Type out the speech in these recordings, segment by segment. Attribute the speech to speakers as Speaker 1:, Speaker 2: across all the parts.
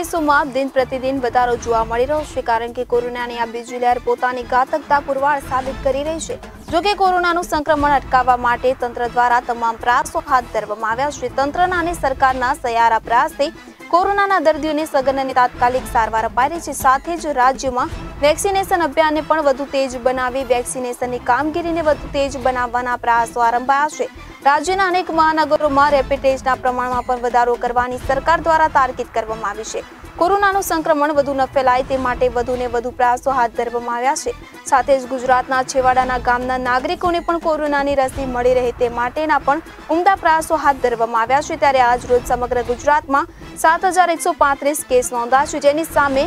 Speaker 1: કેસોમાં દિન પ્રતિદિન વધારો જોવા મળી રહ્યો છે, કારણ કે કોરોનાની આ બીજી લહેર પોતાની ઘાતકતા પુરવાર સાબિત કરી રહી છે। જો કે કોરોનાનું સંક્રમણ અટકાવવા માટે તંત્ર દ્વારા તમામ પ્રયાસો હાથ ધરવામાં આવ્યા છે। તંત્રના અને સરકારના સહિયારા પ્રયાસથી કોરોનાના દર્દીઓને સઘન અને તાત્કાલિક સારવાર અપાઈ રહી છે। સાથે જ રાજ્યમાં વેક્સિનેશન અભિયાનને પણ વધુ તેજ બનાવી વેક્સિનેશનની કામગીરીને વધુ તેજ બનાવવાના પ્રયાસો આરંભાયા છે। રાજ્યના અનેક મહાનગરોમાં રેપિડ ટેસ્ટના પ્રમાણમાં પણ વધારો કરવાની સરકાર દ્વારા તાકીદ કરવામાં આવી છે। કોરોનાનું સંક્રમણ વધુ ન ફેલાય તે માટે વધુને વધુ પ્રયાસો હાથ ધરવામાં આવ્યા છે। સાથે જ ગુજરાતના છેવાડાના ગામના નાગરિકોને પણ કોરોનાની રસી મળી રહે તે માટેના પણ ઉમદા પ્રયાસો હાથ ધરવામાં આવ્યા છે। ત્યારે આજ રોજ સમગ્ર ગુજરાતમાં 7,135 કેસ નોંધાયા છે, જેની સામે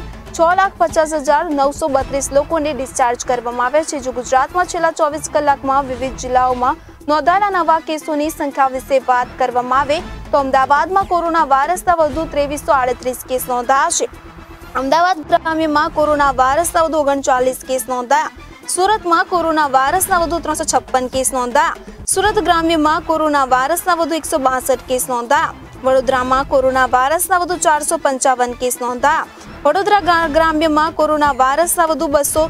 Speaker 1: 6,50,932 લોકોને ડિસ્ચાર્જ કરવામાં આવ્યા છે। જો ગુજરાતમાં છેલ્લા 24 કલાકમાં વિવિધ જિલ્લાઓમાં નોંધાયેલા નવા કેસોની સંખ્યા વિશે વાત કરવામાં આવે તો અમદાવાદમાં કોરોના વાયરસના વધુ 2338 કેસ નોંધાયા છે। અમદાવાદ ગ્રામ્યમાં કોરોના વાયરસના વધુ 39 કેસ નોંધાયા। સુરતમાં કોરોના વાયરસના વધુ 356 કેસ નોંધાયા। સુરત ગ્રામ્યમાં કોરોના વાયરસના વધુ 162 કેસ નોંધાયા। વડોદરામાં કોરોના વાયરસના વધુ 455 કેસ નોંધાયા। વડોદરા ગ્રામ્યમાં કોરોના વાયરસના વધુ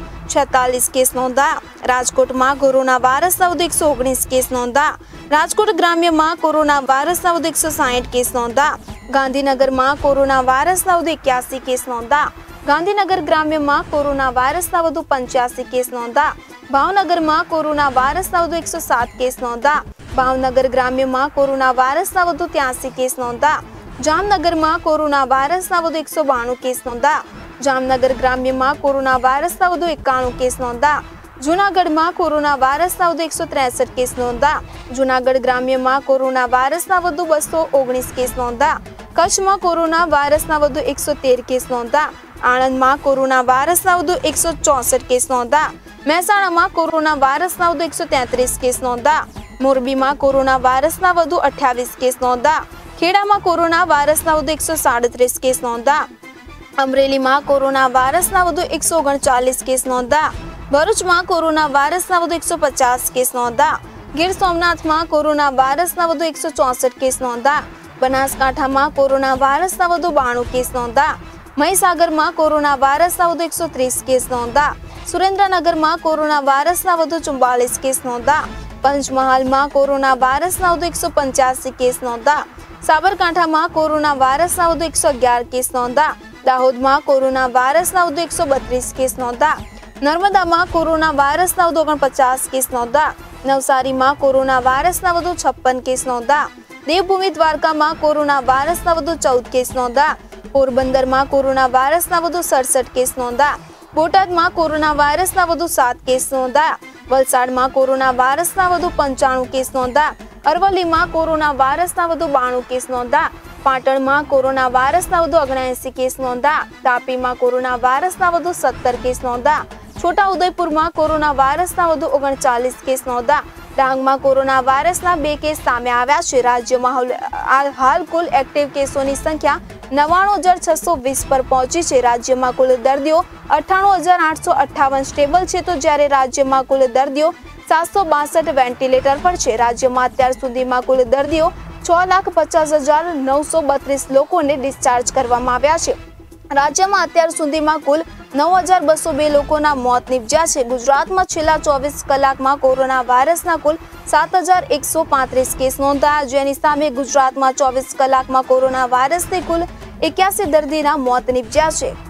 Speaker 1: 246 કેસ નોંધાયા। રાજકોટમાં કોરોના વાયરસના વધુ 119 કેસ નોંધાયા। રાજકોટ ગ્રામ્યમાં કોરોના વાયરસના વધુ 160 કેસ નોંધાયા। ગાંધીનગરમાં કોરોના વાયરસના વધુ 81 કેસ નોંધાયા। ગાંધીનગર ગ્રામ્યમાં કોરોના વાયરસના વધુ 85 કેસ નોંધાયા। ભાવનગરમાં કોરોના વાયરસના વધુ 107 કેસ નોંધાયા। ભાવનગર ગ્રામ્યમાં કોરોના વાયરસના વધુ 83 કેસ નોંધાયા। જામનગરમાં કોરોના વાયરસના વધુ 192 કેસ નોંધાયા। જામનગર ગ્રામ્યમાં કોરોના વાયરસના વધુ 91 કેસ નોંધાયા। જૂનાગઢમાં કોરોના વાયરસના વધુ 163 કેસ નોંધાયા। જૂનાગઢ ગ્રામ્યમાં કોરોના વાયરસના વધુ 219 કેસ નોંધાયા। કચ્છમાં કોરોના વાયરસના વધુ 113 કેસ નોંધાયા। આણંદમાં કોરોના વાયરસના વધુ 164 કેસ નોંધાયા। મહેસાણામાં કોરોના વાયરસના વધુ 133 કેસ નોંધાયા। મોરબીમાં કોરોના વાયરસના વધુ 28 કેસ નોંધાયા। ખેડામાં કોરોના વાયરસના વધુ 137 કેસ નોંધાયા। અમરેલીમાં કોરોના વાયરસના વધુ 139 કેસ નોંધાયા। ભરૂચમાં કોરોના વાયરસના વધુ 150 કેસ નોંધાયા। ગીર સોમનાથમાં કોરોના વાયરસના વધુ 164 કેસ નોંધાયા। બનાસકાંઠામાં કોરોના વાયરસના વધુ 92 કેસ નોંધાયા। મહીસાગરમાં કોરોના વાયરસના વધુ 130 કેસ નોંધાયા। સુરેન્દ્રનગરમાં કોરોના વાયરસના વધુ 44 કેસ નોંધાયા। પંચમહાલમાં કોરોના વાયરસના વધુ 185 કેસ નોંધાયા। સાબરકાંઠામાં કોરોના વાયરસના વધુ 111 કેસ નોંધાયા। દાહોદમાં કોરોના વાયરસના વધુ 132 કેસ નોંધાયા। નર્મદામાં કોરોના વાયરસના વધુ 49 કેસ નોંધાયા। નવસારીમાં કોરોના વાયરસના વધુ 56 કેસ નોંધાયા। દેવભૂમિ દ્વારકામાં કોરોના વાયરસના વધુ 14 કેસ નોંધાયા। પોરબંદરમાં કોરોના વાયરસના વધુ 67 કેસ નોંધાયા। બોટાદમાં કોરોના વાયરસના વધુ 7 કેસ નોંધાયા। વલસાડમાં કોરોના વાયરસના વધુ 95 કેસ નોંધાયા। અરવલ્લીમાં કોરોના વાયરસના વધુ 92 કેસ નોંધાયા। પાટણમાં કોરોના વાયરસના વધુ 79 કેસ નોંધાયા। તાપીમાં કોરોના વાયરસના વધુ 17 કેસ નોંધાયા। છોટાઉદેપુરમાં કોરોના વાયરસના વધુ 39 કેસ નોંધાયા। ડાંગમાં કોરોના વાયરસના 2 કેસ સામે આવ્યા છે। રાજ્યમાં હાલ કુલ એક્ટિવ કેસોની સંખ્યા 99,620 પર પહોંચી છે। રાજ્યમાં કુલ દર્દીઓ 98,858 સ્ટેબલ છે, તો જ્યારે રાજ્યમાં કુલ દર્દીઓ 762 વેન્ટિલેટર પર છે। રાજ્યમાં અત્યાર સુધીમાં કુલ દર્દીઓ 6,50,932 લોકોને ડિસ્ચાર્જ કરવામાં આવ્યા છે। રાજ્યમાં અત્યાર સુધીમાં કુલ 9,202 લોકોના મોત નિપજ્યા છે। ગુજરાતમાં છેલ્લા 24 કલાકમાં કોરોના વાયરસના કુલ 7,135 કેસ નોંધાયા, જેની સામે ગુજરાતમાં 24 કલાકમાં કોરોના વાયરસથી કુલ 81 દર્દીના મોત નિપજ્યા છે।